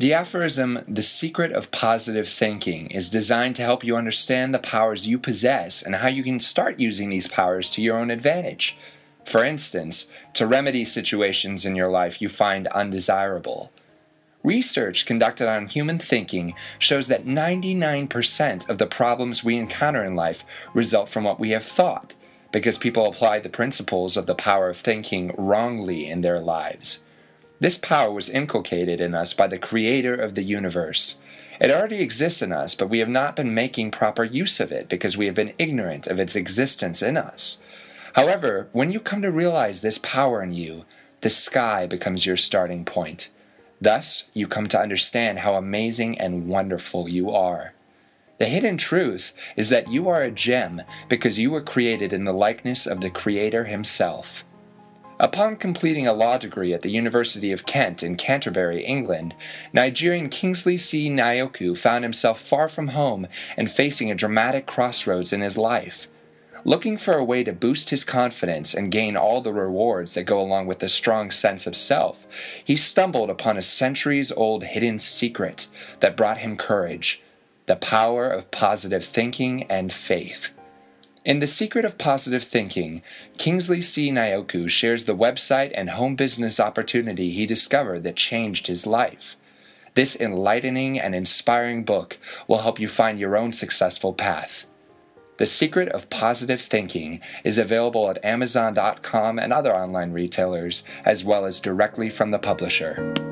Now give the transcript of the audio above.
The aphorism, "The Secret of Positive Thinking," is designed to help you understand the powers you possess and how you can start using these powers to your own advantage. For instance, to remedy situations in your life you find undesirable. Research conducted on human thinking shows that 99% of the problems we encounter in life result from what we have thought, because people apply the principles of the power of thinking wrongly in their lives. This power was inculcated in us by the Creator of the universe. It already exists in us, but we have not been making proper use of it because we have been ignorant of its existence in us. However, when you come to realize this power in you, the sky becomes your starting point. Thus, you come to understand how amazing and wonderful you are. The hidden truth is that you are a gem because you were created in the likeness of the Creator himself. Upon completing a law degree at the University of Kent in Canterbury, England, Nigerian Kingsley Njoku found himself far from home and facing a dramatic crossroads in his life. Looking for a way to boost his confidence and gain all the rewards that go along with a strong sense of self, he stumbled upon a centuries-old hidden secret that brought him courage: the power of positive thinking and faith. In The Secret of Positive Thinking, Kingsley Njoku shares the website and home business opportunity he discovered that changed his life. This enlightening and inspiring book will help you find your own successful path. The Secret of Positive Thinking is available at Amazon.com and other online retailers, as well as directly from the publisher.